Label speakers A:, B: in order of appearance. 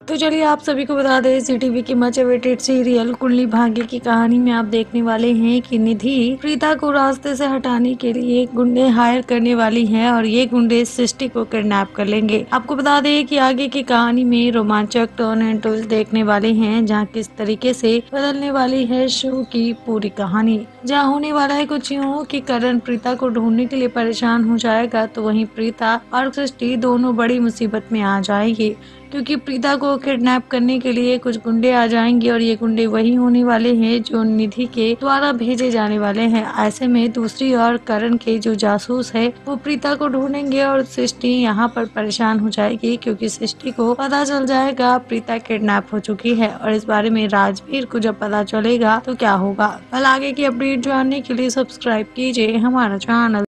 A: तो चलिए आप सभी को बता दें, ज़ी टीवी की much awaited serial Kundali Bhagya की कहानी में आप देखने वाले हैं कि निधि प्रीता को रास्ते से हटाने के लिए गुंडे हायर करने वाली है और ये गुंडे सृष्टि को किडनैप कर लेंगे। आपको बता दें कि आगे की कहानी में रोमांचक टर्न एंड ट्विस्ट देखने वाले हैं, जहाँ किस तरीके से बदलने वाली है शो की पूरी कहानी। जहाँ होने वाला है कुछ यूँ कि करण प्रीता को ढूंढने के लिए परेशान हो जाएगा, तो वहीं प्रीता और सृष्टि दोनों बड़ी मुसीबत में आ जाएगी, क्योंकि प्रीता को किडनैप करने के लिए कुछ गुंडे आ जाएंगे और ये गुंडे वही होने वाले हैं जो निधि के द्वारा भेजे जाने वाले हैं। ऐसे में दूसरी ओर करण के जो जासूस है वो प्रीता को ढूंढेंगे और सृष्टि यहाँ पर परेशान हो जाएगी, क्योंकि सृष्टि को पता चल जाएगा प्रीता किडनैप हो चुकी है। और इस बारे में राजवीर को जब पता चलेगा तो क्या होगा, कल आगे की अपडेट जानने के लिए सब्सक्राइब कीजिए हमारा चैनल।